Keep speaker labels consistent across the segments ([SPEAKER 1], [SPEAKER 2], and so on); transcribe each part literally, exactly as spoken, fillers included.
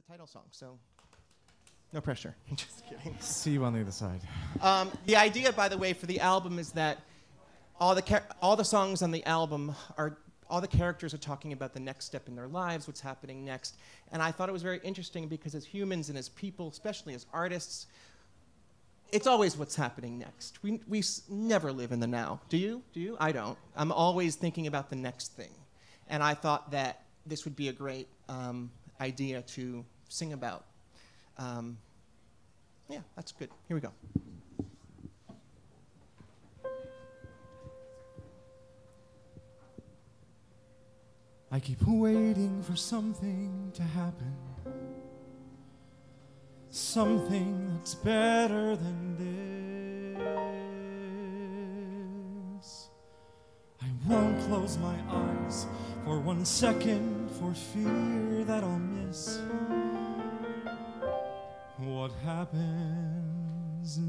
[SPEAKER 1] title song, so no pressure. Just kidding.
[SPEAKER 2] See you on the other side.
[SPEAKER 1] Um, the idea, by the way, for the album is that all the char- all the songs on the album are all the characters are talking about the next step in their lives, what's happening next. And I thought it was very interesting because as humans and as people, especially as artists, it's always what's happening next. We we s- never live in the now. Do you? Do you? I don't. I'm always thinking about the next thing. And I thought that this would be a great um, idea to sing about. Um, yeah, that's good. Here we go.
[SPEAKER 2] I keep waiting for something to happen, something that's better than this. I won't close my eyes for one second for fear that I'll miss what happens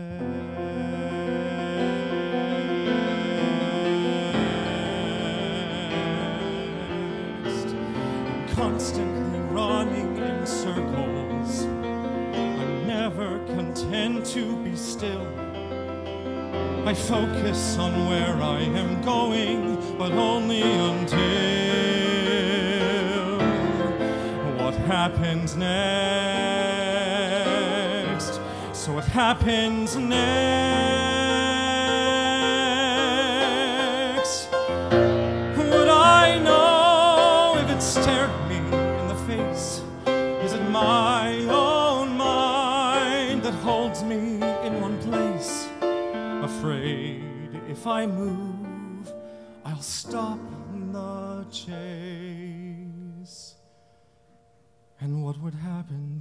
[SPEAKER 2] next. I'm constantly running in circles. I'm never content to be still. I focus on where I am going, but only until what happens next. So what happens next? Would I know if it stared me in the face? Is it my own mind that holds me in one place? Afraid if I move, I'll stop the chase. And what would happen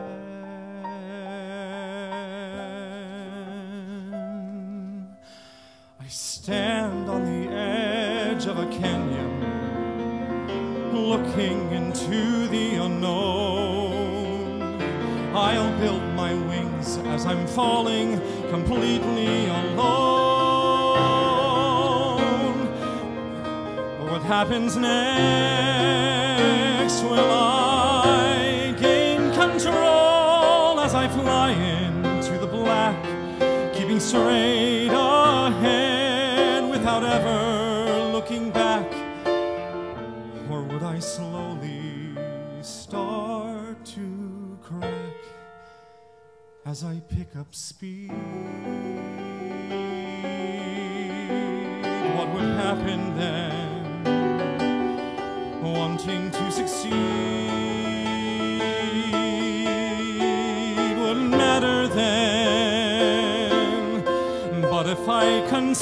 [SPEAKER 2] then? I stand on the edge of a canyon, looking into the unknown. I'll build my wings as I'm falling completely alone. But what happens next? Will I gain control as I fly into the black, keeping straight ahead without ever looking back? Or would I slowly start to crack as I pick up speed? What would happen then? Wanting to succeed wouldn't matter then. But if I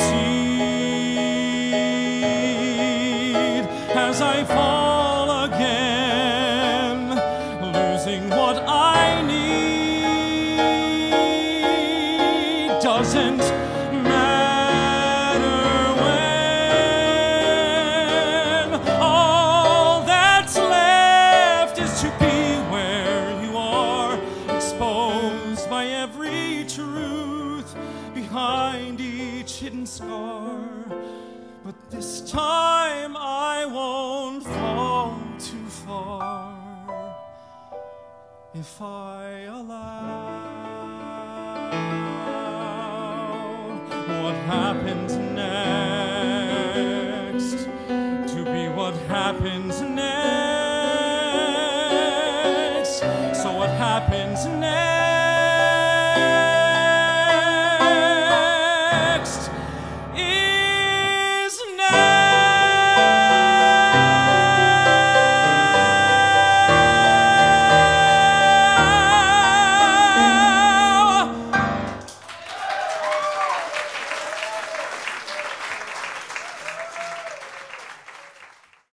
[SPEAKER 2] concede as I fall again, losing what I need doesn't matter when. All that's left is to be where you are, exposed by every truth, behind each hidden scar. But this time I won't fall too far if I allow what happens next to be what happens next. So what happens next?